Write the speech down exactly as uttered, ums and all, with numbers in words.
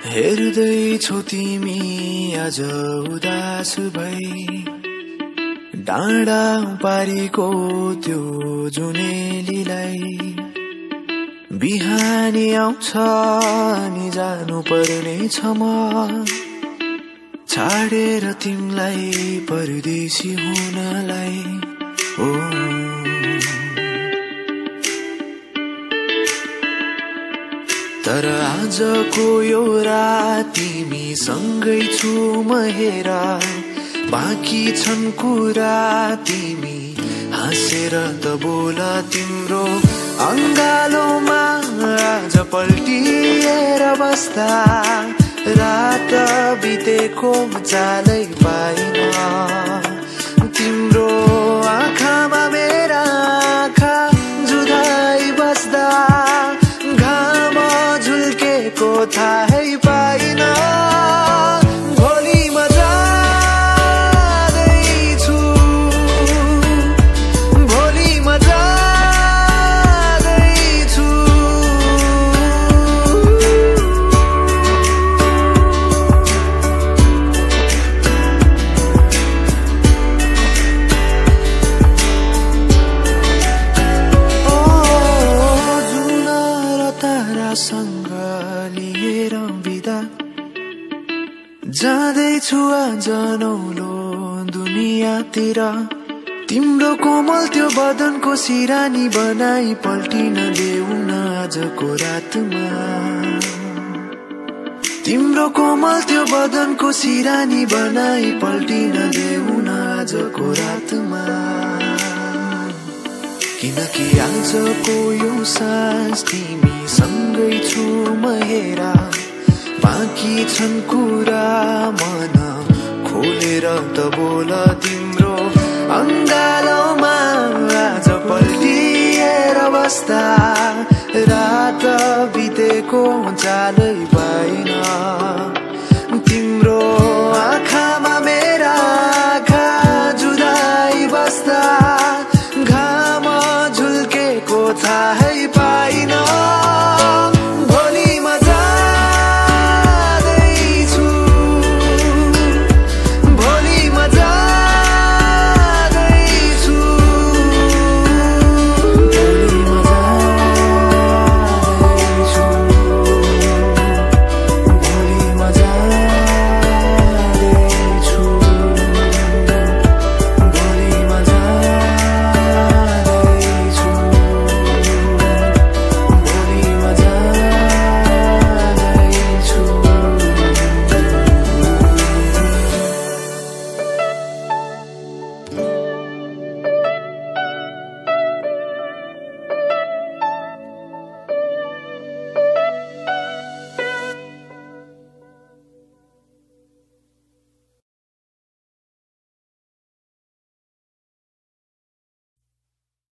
हेर्दैछौ तिमी आज उदास भई डाँडा पारीको त्यो जुनेलीलाई बिहानी आउँछ नि जानु पर्ने छ म छाडेर तिमलाई परदेशी हुनलाई ओ तर आजको यो रात तिमी सँगै छु म हेर बाँकी छन् कुरा तिमी हाँसेर त बोल तिम्रो अंगालोमा आज पल्टिएर बस्दा रात बितेको चालै पाइन तिम्रो आँखामा मेरा आँखा जुधाइ बस्दा घाम झुल्केको थाहै पाइन भोलि म जाँदैछु भोलि म जाँदैछु ओ जुन र तारासँग लिएर बिदा जाँदैछु आज नौलो दुनियाँतिर तिम्रो कोमल त्यो बदनको सिरानी बनाई पल्टिन देऊ न आजको रातमा तिम्रो कोमल त्यो बदनको सिरानी बनाई पल्टिन देऊ न आजको रातमा किनकि आजको यो साँझ तिमी सँगै छु म हेर बाँकी छन् कुरा मन खोलेर त बोल तिम्रो अंगालोमा आज पल्टिएर बस्दा रात बितेको चालै पाइन